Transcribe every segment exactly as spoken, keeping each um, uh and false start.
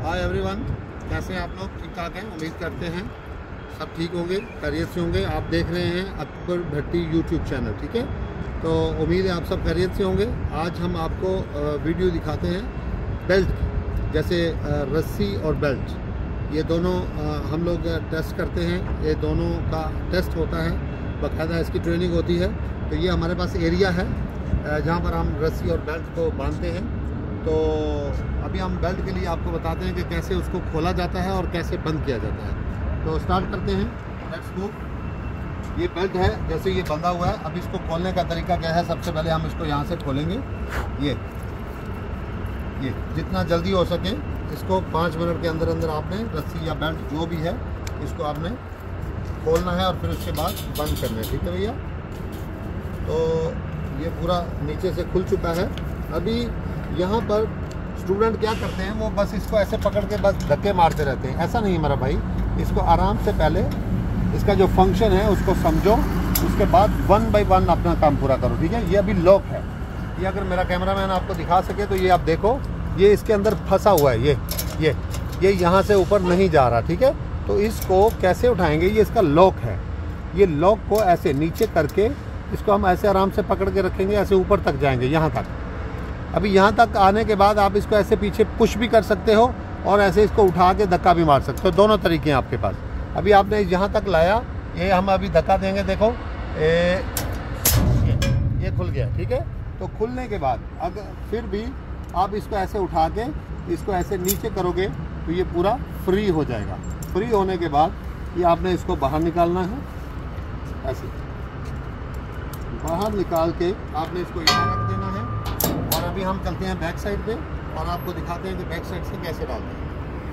Hi everyone, कैसे हैं आप लोग? ठीक ठाक हैं, उम्मीद करते हैं सब ठीक होंगे, खैरियत से होंगे। आप देख रहे हैं अकबर भट्टी यूट्यूब चैनल, ठीक है? तो उम्मीद है आप सब खैरियत से होंगे। आज हम आपको वीडियो दिखाते हैं बेल्ट की, जैसे रस्सी और बेल्ट, ये दोनों हम लोग टेस्ट करते हैं। ये दोनों का टेस्ट होता है, बाकायदा इसकी ट्रेनिंग होती है। तो ये हमारे पास एरिया है जहाँ पर हम रस्सी और बेल्ट को बांधते हैं। तो अभी हम बेल्ट के लिए आपको बताते हैं कि कैसे उसको खोला जाता है और कैसे बंद किया जाता है। तो स्टार्ट करते हैं, लेट्स गो। ये बेल्ट है, जैसे ये बंधा हुआ है। अब इसको खोलने का तरीका क्या है? सबसे पहले हम इसको यहाँ से खोलेंगे। ये ये जितना जल्दी हो सके इसको पाँच मिनट के अंदर अंदर आपने रस्सी या बेल्ट जो भी है इसको आपने खोलना है और फिर उसके बाद बंद करना है, ठीक है भैया? तो ये पूरा नीचे से खुल चुका है। अभी यहाँ पर स्टूडेंट क्या करते हैं, वो बस इसको ऐसे पकड़ के बस धक्के मारते रहते हैं। ऐसा नहीं मेरा भाई, इसको आराम से पहले इसका जो फंक्शन है उसको समझो, उसके बाद वन बाय वन अपना काम पूरा करो, ठीक है? ये अभी लॉक है। ये अगर मेरा कैमरामैन आपको दिखा सके तो ये आप देखो, ये इसके अंदर फंसा हुआ है। ये ये ये यहाँ से ऊपर नहीं जा रहा, ठीक है? तो इसको कैसे उठाएंगे? ये इसका लॉक है। ये लॉक को ऐसे नीचे करके इसको हम ऐसे आराम से पकड़ के रखेंगे, ऐसे ऊपर तक जाएंगे, यहाँ तक। अभी यहाँ तक आने के बाद आप इसको ऐसे पीछे पुश भी कर सकते हो और ऐसे इसको उठा के धक्का भी मार सकते हो। दोनों तरीके हैं आपके पास। अभी आपने यहाँ तक लाया, ये हम अभी धक्का देंगे, देखो ए, ये, ये खुल गया, ठीक है? तो खुलने के बाद अगर फिर भी आप इसको ऐसे उठा के इसको ऐसे नीचे करोगे तो ये पूरा फ्री हो जाएगा। फ्री होने के बाद ये आपने इसको बाहर निकालना है, ऐसे बाहर निकाल के आपने इसको यहाँ रख देना है। और अभी हम चलते हैं बैक साइड पे और आपको दिखाते हैं कि बैक साइड से कैसे डालते हैं।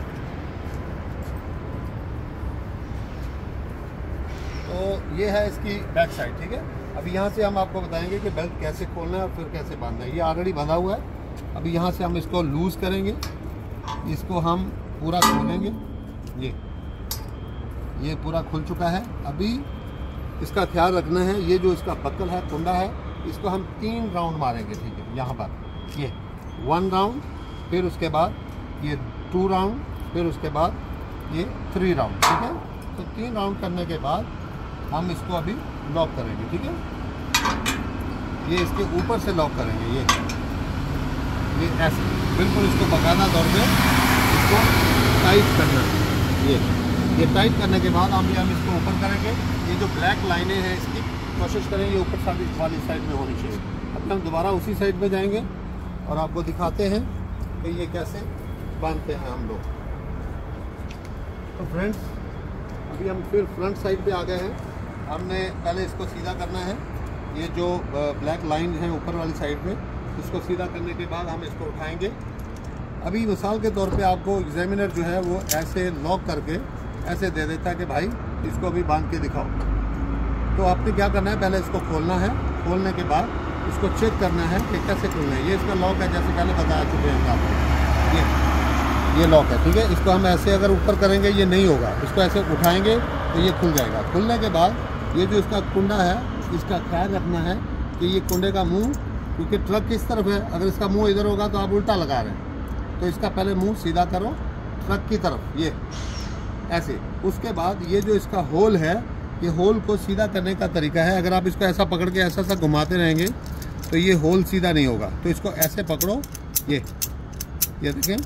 तो ये है इसकी बैक साइड, ठीक है? अभी यहाँ से हम आपको बताएंगे कि बेल्ट कैसे खोलना है और फिर कैसे बांधना है। ये ऑलरेडी बंधा हुआ है। अभी यहाँ से हम इसको लूज़ करेंगे, इसको हम पूरा खोलेंगे। ये ये पूरा खुल चुका है। अभी इसका ख्याल रखना है, ये जो इसका बक्कल है, कुंडा है, इसको हम तीन राउंड मारेंगे, ठीक है? यहाँ पर ये वन राउंड, फिर उसके बाद ये टू राउंड, फिर उसके बाद ये थ्री राउंड, ठीक है? तो तीन राउंड करने के बाद हम इसको अभी लॉक करेंगे, ठीक है? ये इसके ऊपर से लॉक करेंगे, ये ये ऐसे बिल्कुल इसको बाकायदा तौर पे इसको टाइट करना है। ये ये टाइट करने के बाद हम हम इसको ऊपर करेंगे। ये जो ब्लैक लाइनें हैं इसकी कोशिश करें ये ऊपर सारी वाली साइड में होनी चाहिए। अब हम दोबारा उसी साइड में जाएंगे और आपको दिखाते हैं कि ये कैसे बांधते हैं हम लोग। तो फ्रेंड्स, अभी हम फिर फ्रंट साइड पे आ गए हैं। हमने पहले इसको सीधा करना है। ये जो ब्लैक लाइन है ऊपर वाली साइड में, इसको सीधा करने के बाद हम इसको उठाएंगे। अभी मिसाल के तौर पे आपको एग्जामिनर जो है वो ऐसे लॉक करके ऐसे दे देता है कि भाई इसको अभी बांध के दिखाओ। तो आपने क्या करना है, पहले इसको खोलना है। खोलने के बाद इसको चेक करना है कि कैसे खोलना है। ये इसका लॉक है, जैसे पहले बताया चुके हैं आपको। ये ये लॉक है, ठीक है? इसको हम ऐसे अगर ऊपर करेंगे ये नहीं होगा, इसको ऐसे उठाएंगे तो ये खुल जाएगा। खुलने के बाद ये जो इसका कुंडा है, इसका ख्याल रखना है कि ये कुंडे का मुंह, क्योंकि ट्रक किस तरफ है, अगर इसका मुंह इधर होगा तो आप उल्टा लगा रहे हैं, तो इसका पहले मुंह सीधा करो ट्रक की तरफ, ये ऐसे। उसके बाद ये जो इसका होल है, ये होल को सीधा करने का तरीका है। अगर आप इसको ऐसा पकड़ के ऐसा सा घुमाते रहेंगे तो ये होल सीधा नहीं होगा। तो इसको ऐसे पकड़ो, ये ये देखें,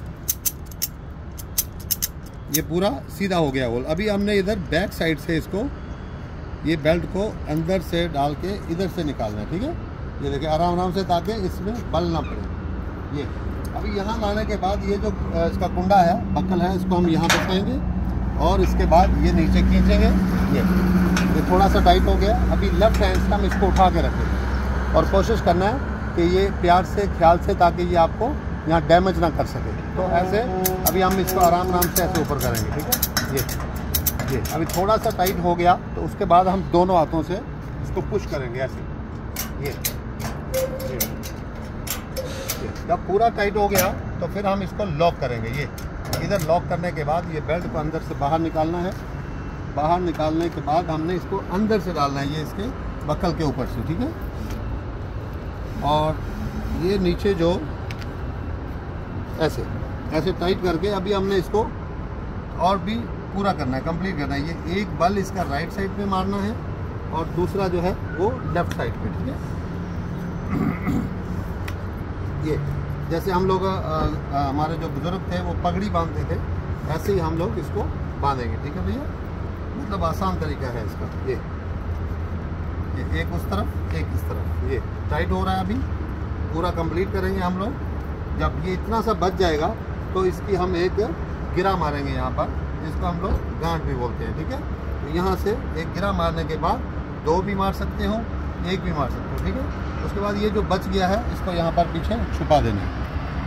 ये पूरा सीधा हो गया होल। अभी हमने इधर बैक साइड से इसको, ये बेल्ट को अंदर से डाल के इधर से निकालना है, ठीक है? ये देखिए आराम आराम से, ताकि इसमें बल ना पड़े। ये अभी यहाँ लाने के बाद ये जो इसका कुंडा है, बक्कल है, इसको हम यहाँ फंसाएंगे और इसके बाद ये नीचे खींचेंगे। ये ये थोड़ा सा टाइट हो गया। अभी लेफ्ट हैंड से हम इसको उठा के रखेंगे और कोशिश करना है कि ये प्यार से, ख्याल से, ताकि ये आपको यहाँ डैमेज ना कर सके। तो ऐसे अभी हम इसको आराम आराम से ऐसे ऊपर करेंगे, ठीक है? ये ये अभी थोड़ा सा टाइट हो गया तो उसके बाद हम दोनों हाथों से इसको पुश करेंगे ऐसे। ये, ये, ये जब पूरा टाइट हो गया तो फिर हम इसको लॉक करेंगे। ये इधर लॉक करने के बाद ये बेल्ट को अंदर से बाहर निकालना है। बाहर निकालने के बाद हमने इसको अंदर से डालना है, ये इसके बक्कल के ऊपर से, ठीक है? और ये नीचे जो ऐसे ऐसे टाइट करके अभी हमने इसको और भी पूरा करना है, कंप्लीट करना है। ये एक बल इसका राइट साइड पे मारना है और दूसरा जो है वो लेफ्ट साइड पे, ठीक है। ये जैसे हम लोग हमारे जो बुजुर्ग थे वो पगड़ी बांधते थे, ऐसे ही हम लोग इसको बांधेंगे, ठीक है भैया। मतलब आसान तरीका है इसका। ये ये एक उस तरफ एक इस तरफ, ये टाइट हो रहा है, अभी पूरा कंप्लीट करेंगे हम लोग। जब ये इतना सा बच जाएगा तो इसकी हम एक गिरा मारेंगे यहाँ पर, जिसको हम लोग गांठ भी बोलते हैं, ठीक है। तो यहाँ से एक गिरा मारने के बाद दो भी मार सकते हो, एक भी मार सकते हो, ठीक है। उसके बाद ये जो बच गया है इसको यहाँ पर पीछे छुपा देना है।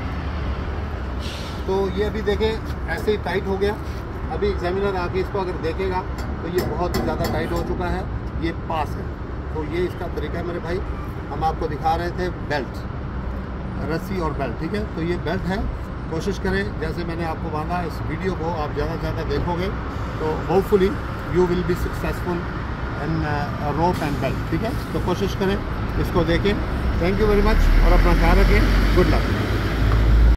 तो ये अभी देखें ऐसे ही टाइट हो गया। अभी एग्जामिनर आके इसको अगर देखेगा तो ये बहुत ही ज़्यादा टाइट हो चुका है, ये पास है। तो ये इसका तरीका है मेरे भाई। हम आपको दिखा रहे थे बेल्ट, रस्सी और बेल्ट, ठीक है। तो ये बेल्ट है, कोशिश करें जैसे मैंने आपको बांधा, इस वीडियो को आप ज़्यादा से ज़्यादा देखोगे तो hopefully you will be successful in rope and belt, ठीक है। तो कोशिश करें, इसको देखें। थैंक यू वेरी मच और अपना ख्याल रखें। Good luck.